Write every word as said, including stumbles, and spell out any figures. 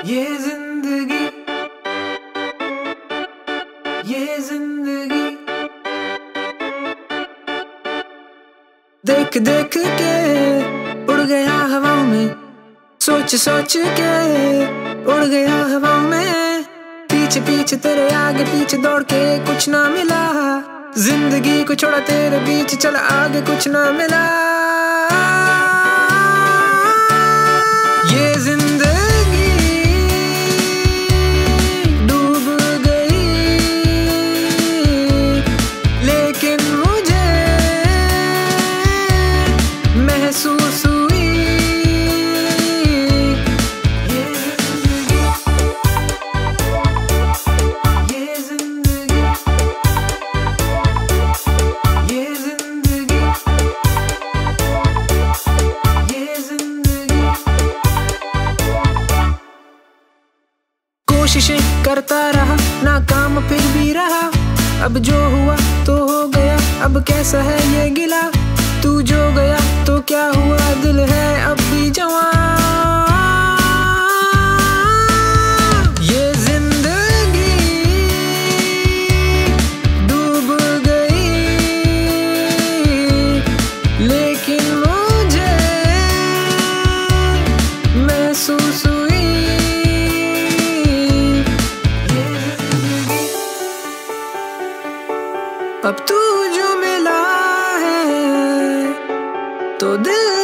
ये जिंदगी, ये जिंदगी देख देख के उड़ गया हवाओं में, सोच सोच के उड़ गया हवाओं में। पीछे पीछे तेरे आगे पीछे दौड़ के कुछ ना मिला, जिंदगी को छोड़ा तेरे बीच चला आगे कुछ ना मिला। ये जिंदगी डूब गई, लेकिन मुझे महसूस हुई। ये जिंदगी, ये जिंदगी, ये जिंदगी, ये जिंदगी। कोशिशें करता रहा, नाकाम फिर भी रहा। अब जो हुआ तो हो गया, अब कैसा है ये गिला। तू जो गया तो क्या हुआ, दिल है अब भी जवां। ये जिंदगी डूब गई, लेकिन मुझे महसूस हुई। अब तू जो मिला है तो दिल